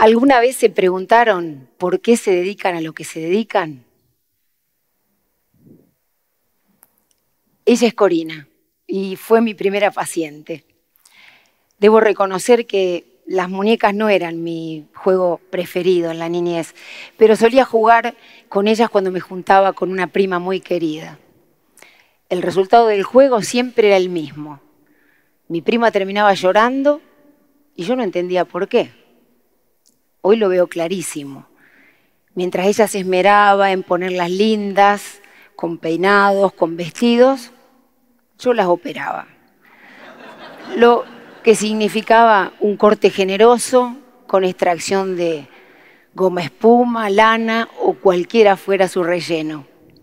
¿Alguna vez se preguntaron por qué se dedican a lo que se dedican? Ella es Corina y fue mi primera paciente. Debo reconocer que las muñecas no eran mi juego preferido en la niñez, pero solía jugar con ellas cuando me juntaba con una prima muy querida. El resultado del juego siempre era el mismo. Mi prima terminaba llorando y yo no entendía por qué. Hoy lo veo clarísimo. Mientras ella se esmeraba en ponerlas lindas, con peinados, con vestidos, yo las operaba. Lo que significaba un corte generoso con extracción de goma espuma, lana o cualquiera fuera su relleno.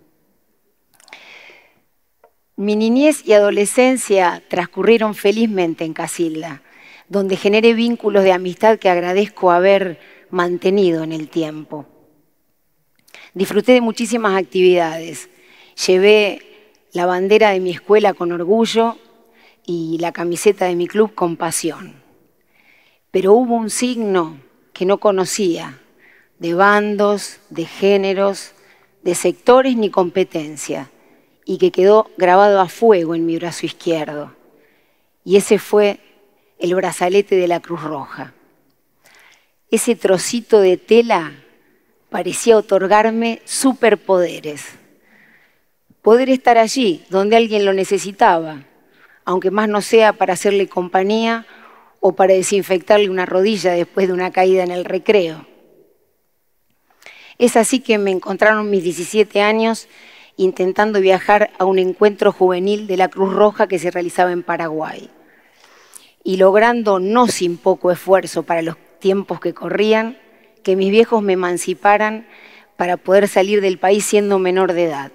Mi niñez y adolescencia transcurrieron felizmente en Casilda, donde generé vínculos de amistad que agradezco haber mantenido en el tiempo. Disfruté de muchísimas actividades. Llevé la bandera de mi escuela con orgullo y la camiseta de mi club con pasión. Pero hubo un signo que no conocía, de bandos, de géneros, de sectores ni competencia, y que quedó grabado a fuego en mi brazo izquierdo. Y ese fue el brazalete de la Cruz Roja. Ese trocito de tela parecía otorgarme superpoderes. Poder estar allí donde alguien lo necesitaba, aunque más no sea para hacerle compañía o para desinfectarle una rodilla después de una caída en el recreo. Es así que me encontraron mis 17 años intentando viajar a un encuentro juvenil de la Cruz Roja que se realizaba en Paraguay. Y logrando, no sin poco esfuerzo para los tiempos que corrían, que mis viejos me emanciparan para poder salir del país siendo menor de edad.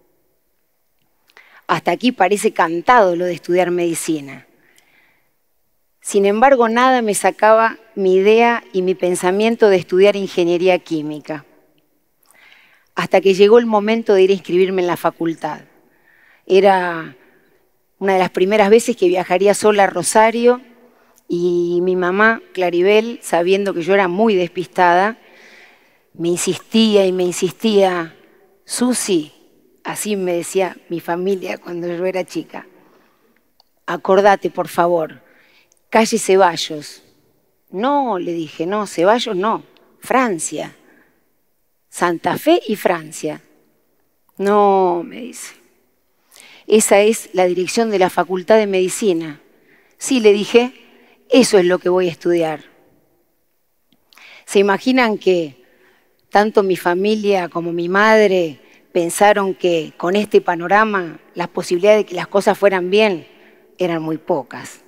Hasta aquí parece cantado lo de estudiar medicina. Sin embargo, nada me sacaba mi idea y mi pensamiento de estudiar ingeniería química. Hasta que llegó el momento de ir a inscribirme en la facultad. Era una de las primeras veces que viajaría sola a Rosario y mi mamá, Claribel, sabiendo que yo era muy despistada, me insistía y me insistía, Susi, así me decía mi familia cuando yo era chica, acordate, por favor, calle Ceballos. No, le dije, no, Ceballos no, Francia. Santa Fe y Francia. No, me dice. Esa es la dirección de la Facultad de Medicina. Sí, le dije, eso es lo que voy a estudiar. ¿Se imaginan que tanto mi familia como mi madre pensaron que con este panorama las posibilidades de que las cosas fueran bien eran muy pocas?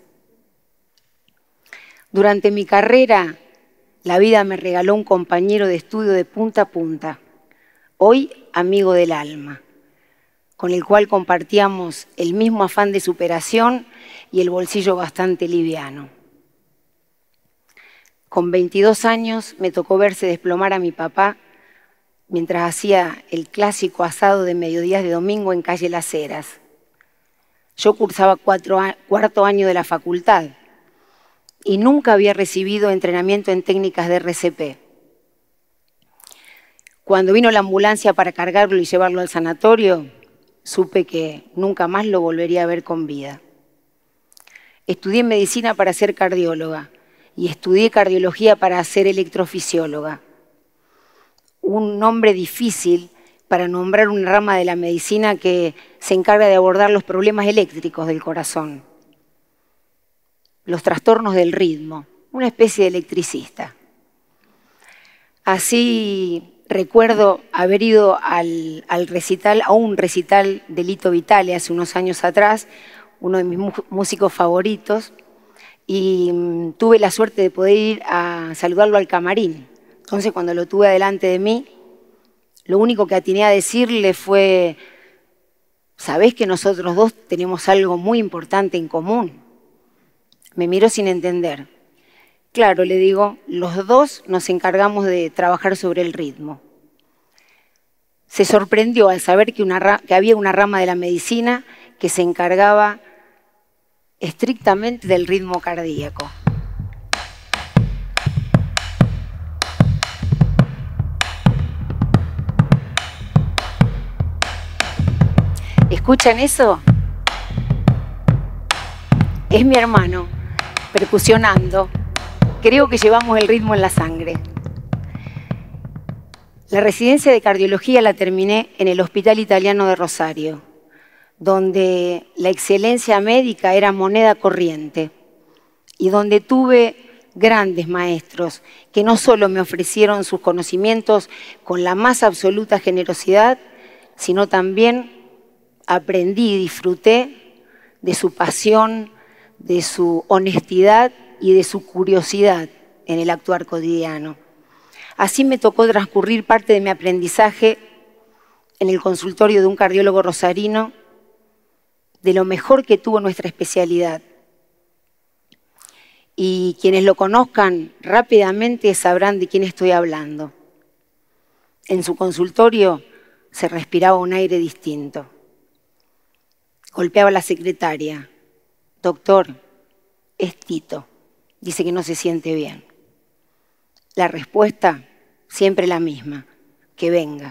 Durante mi carrera, la vida me regaló un compañero de estudio de punta a punta, hoy amigo del alma, con el cual compartíamos el mismo afán de superación y el bolsillo bastante liviano. Con 22 años me tocó verse desplomar a mi papá mientras hacía el clásico asado de mediodías de domingo en calle Las Heras. Yo cursaba cuarto año de la facultad y nunca había recibido entrenamiento en técnicas de RCP. Cuando vino la ambulancia para cargarlo y llevarlo al sanatorio, supe que nunca más lo volvería a ver con vida. Estudié medicina para ser cardióloga y estudié cardiología para ser electrofisióloga. Un nombre difícil para nombrar una rama de la medicina que se encarga de abordar los problemas eléctricos del corazón, los trastornos del ritmo, una especie de electricista. Así recuerdo haber ido a un recital de Lito Vitale hace unos años atrás, uno de mis músicos favoritos, y tuve la suerte de poder ir a saludarlo al camarín. Entonces, cuando lo tuve delante de mí, lo único que atiné a decirle fue, ¿sabés que nosotros dos tenemos algo muy importante en común? Me miró sin entender. Claro, le digo, los dos nos encargamos de trabajar sobre el ritmo. Se sorprendió al saber que había una rama de la medicina que se encargaba estrictamente del ritmo cardíaco. ¿Escuchan eso? Es mi hermano, percusionando. Creo que llevamos el ritmo en la sangre. La residencia de cardiología la terminé en el Hospital Italiano de Rosario, donde la excelencia médica era moneda corriente y donde tuve grandes maestros que no solo me ofrecieron sus conocimientos con la más absoluta generosidad, sino también aprendí y disfruté de su pasión, de su honestidad y de su curiosidad en el actuar cotidiano. Así me tocó transcurrir parte de mi aprendizaje en el consultorio de un cardiólogo rosarino, de lo mejor que tuvo nuestra especialidad. Y quienes lo conozcan rápidamente sabrán de quién estoy hablando. En su consultorio se respiraba un aire distinto. Golpeaba a la secretaria. Doctor, es Tito. Dice que no se siente bien. La respuesta, siempre la misma, que venga.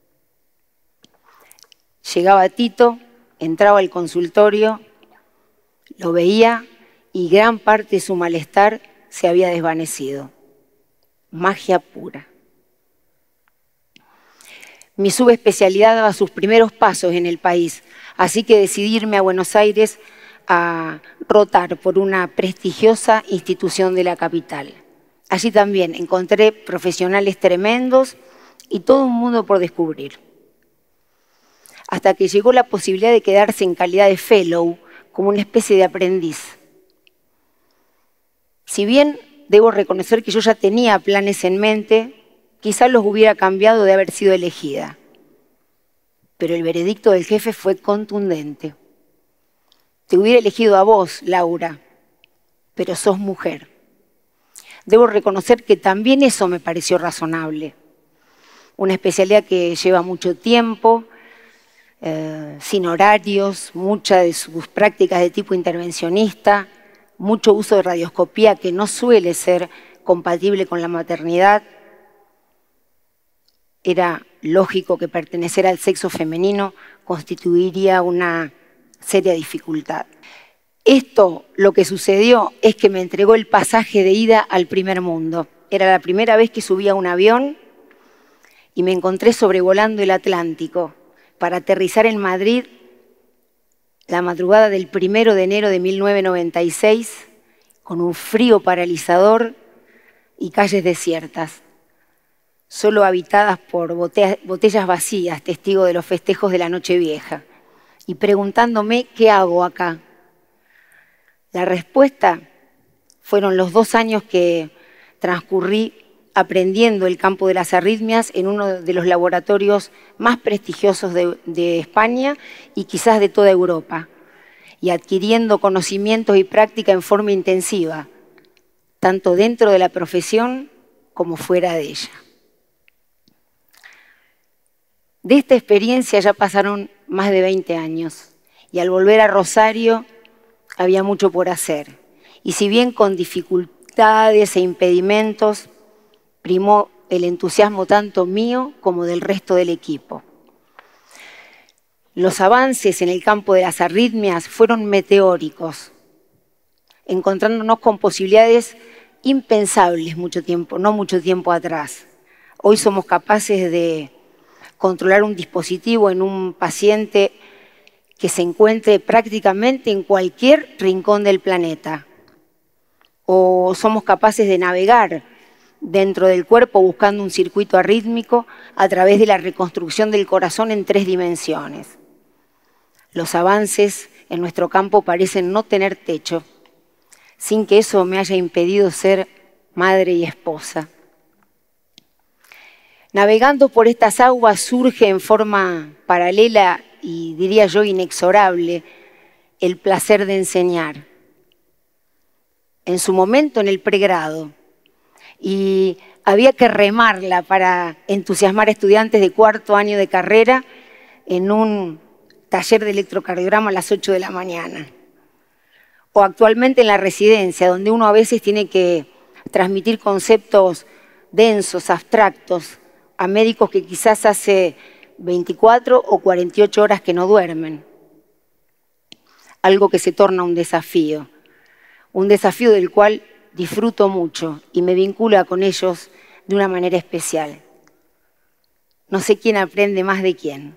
Llegaba Tito, entraba al consultorio, lo veía y gran parte de su malestar se había desvanecido. Magia pura. Mi subespecialidad daba sus primeros pasos en el país, así que decidí irme a Buenos Aires a rotar por una prestigiosa institución de la capital. Allí también encontré profesionales tremendos y todo un mundo por descubrir. Hasta que llegó la posibilidad de quedarse en calidad de fellow, como una especie de aprendiz. Si bien debo reconocer que yo ya tenía planes en mente, quizás los hubiera cambiado de haber sido elegida. Pero el veredicto del jefe fue contundente. Te hubiera elegido a vos, Laura, pero sos mujer. Debo reconocer que también eso me pareció razonable. Una especialidad que lleva mucho tiempo, sin horarios, muchas de sus prácticas de tipo intervencionista, mucho uso de radioscopía que no suele ser compatible con la maternidad. Era lógico que pertenecer al sexo femenino constituiría una seria dificultad. Esto, lo que sucedió, es que me entregó el pasaje de ida al primer mundo. Era la primera vez que subía a un avión y me encontré sobrevolando el Atlántico para aterrizar en Madrid la madrugada del 1 de enero de 1996 con un frío paralizador y calles desiertas, solo habitadas por botellas vacías, testigo de los festejos de la Nochevieja, y preguntándome ¿qué hago acá? La respuesta fueron los 2 años que transcurrí aprendiendo el campo de las arritmias en uno de los laboratorios más prestigiosos de España y quizás de toda Europa, y adquiriendo conocimientos y práctica en forma intensiva, tanto dentro de la profesión como fuera de ella. De esta experiencia ya pasaron más de 20 años y al volver a Rosario había mucho por hacer. Y si bien con dificultades e impedimentos, primó el entusiasmo tanto mío como del resto del equipo. Los avances en el campo de las arritmias fueron meteóricos, encontrándonos con posibilidades impensables no mucho tiempo atrás. Hoy somos capaces de controlar un dispositivo en un paciente que se encuentre prácticamente en cualquier rincón del planeta. O somos capaces de navegar dentro del cuerpo buscando un circuito arrítmico a través de la reconstrucción del corazón en 3 dimensiones. Los avances en nuestro campo parecen no tener techo, sin que eso me haya impedido ser madre y esposa. Navegando por estas aguas surge en forma paralela y diría yo inexorable el placer de enseñar. En su momento en el pregrado, y había que remarla para entusiasmar a estudiantes de 4º año de carrera en un taller de electrocardiograma a las 8 de la mañana. O actualmente en la residencia, donde uno a veces tiene que transmitir conceptos densos, abstractos, a médicos que quizás hace 24 o 48 horas que no duermen. algo que se torna un desafío del cual disfruto mucho y me vincula con ellos de una manera especial. No sé quién aprende más de quién.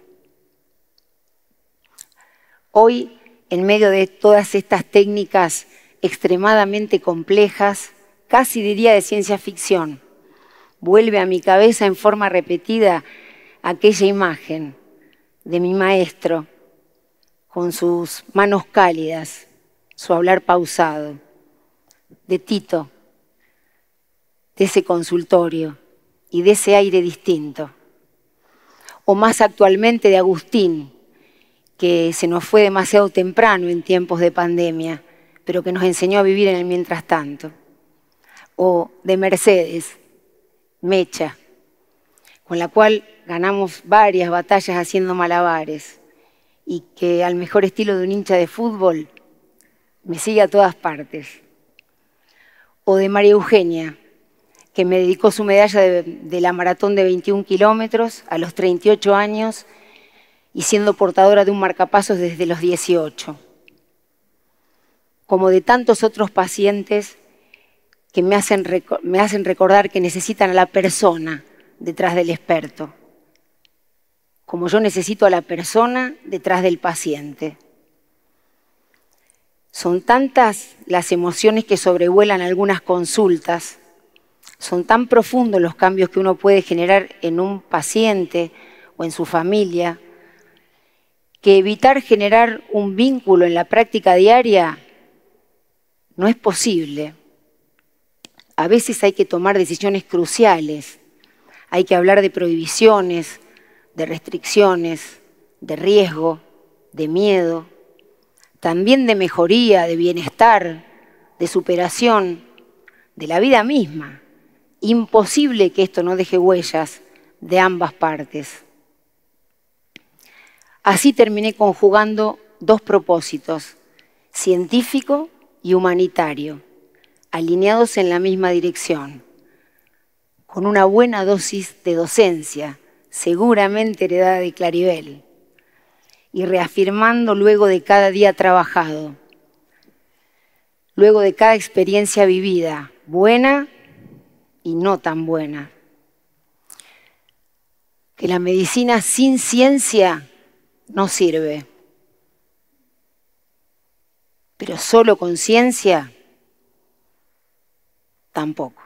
Hoy, en medio de todas estas técnicas extremadamente complejas, casi diría de ciencia ficción, vuelve a mi cabeza en forma repetida aquella imagen de mi maestro con sus manos cálidas, su hablar pausado, de Tito, de ese consultorio y de ese aire distinto. O más actualmente de Agustín, que se nos fue demasiado temprano en tiempos de pandemia, pero que nos enseñó a vivir en el mientras tanto. O de Mercedes, Mecha, con la cual ganamos varias batallas haciendo malabares y que al mejor estilo de un hincha de fútbol me sigue a todas partes. O de María Eugenia, que me dedicó su medalla de la maratón de 21 kilómetros a los 38 años y siendo portadora de un marcapasos desde los 18. Como de tantos otros pacientes que me hacen recordar que necesitan a la persona detrás del experto, como yo necesito a la persona detrás del paciente. Son tantas las emociones que sobrevuelan algunas consultas, son tan profundos los cambios que uno puede generar en un paciente o en su familia, que evitar generar un vínculo en la práctica diaria no es posible. A veces hay que tomar decisiones cruciales, hay que hablar de prohibiciones, de restricciones, de riesgo, de miedo, también de mejoría, de bienestar, de superación, de la vida misma. Imposible que esto no deje huellas de ambas partes. Así terminé conjugando dos propósitos, científico y humanitario, alineados en la misma dirección, con una buena dosis de docencia, seguramente heredada de Claribel, y reafirmando luego de cada día trabajado, luego de cada experiencia vivida, buena y no tan buena, que la medicina sin ciencia no sirve, pero solo con ciencia tampoco.